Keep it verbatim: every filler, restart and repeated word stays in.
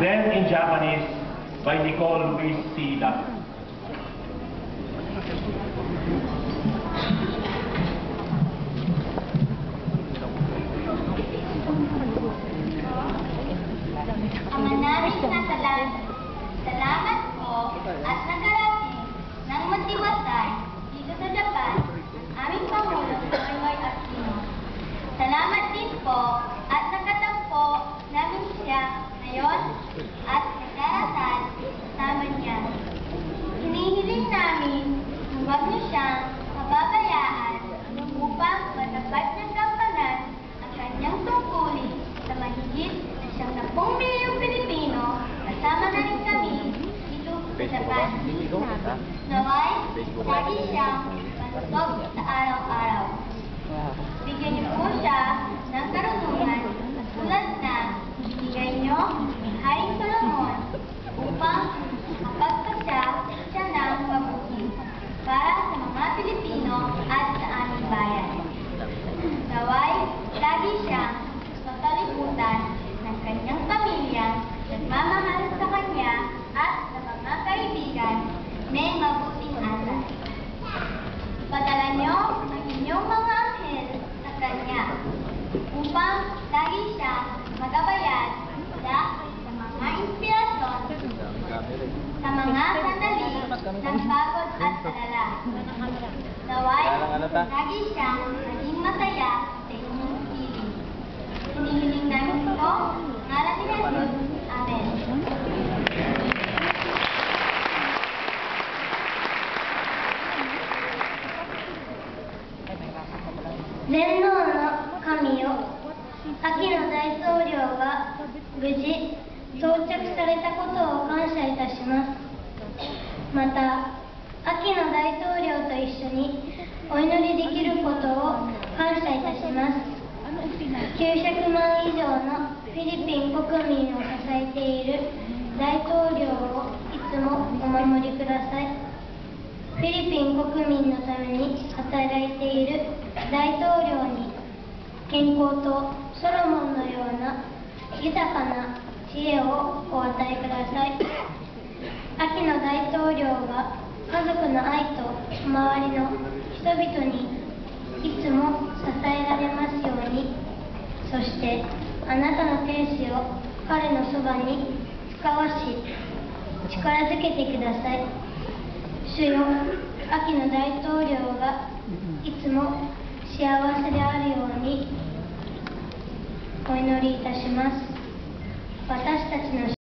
Then in Japanese by Nicole Luis Sida. Ama naming nasa langit, salamat po at nagarating ng matiwasay dito sa Japan ang aming Pangulong Noynoy Aquino. Salamat din po at nakatampo namin siya ngayon at nagdarasal kasama niya. Hinihiling namin huwag niyo siyang mababayaan upang matapad ng gampanan ang kanyang tungkulin sa mahigit na siyang napong milyong Pilipino, kasama na rin kami dito sa Japan. Naway, lagi siyang malusog sa araw-araw. Bigyan niyo po siya ng karunungan at tulad na ibigay niyo ni Haring Solomon upang mapagpasya siya ng mabuti para sa mga Pilipino at sa aming bayan. Naway, lagi siyang matalibutan ng kanyang pamilya, nagmamahal sa kanya at sa mga kaibigan, may mabuting asal. Padala niyo ang inyong mga anghel sa kanya upang lagi siyang magabayan mula sa mga inspirasyon sa mga sandali ng pagod at alala. Naway, lagi siyang maging masaya sa inyong piling. Hinihiling namin ito, ngalan ni Jesus. Amen. 天皇の神よ、秋の大統領が無事到着されたことを感謝いたします。また、秋の大統領と一緒にお祈りできることを感謝いたします。きゅうひゃくまん以上のフィリピン国民を支えている大統領をいつもお守りください。フィリピン国民のために働いている大統領に健康とソロモンのような豊かな知恵をお与えください。秋の大統領が家族の愛と周りの人々にいつも支えられますように。そしてあなたの天使を彼のそばに使わし力づけてください。主よ、秋の大統領がいつも幸せであるようにお祈りいたします。私たちの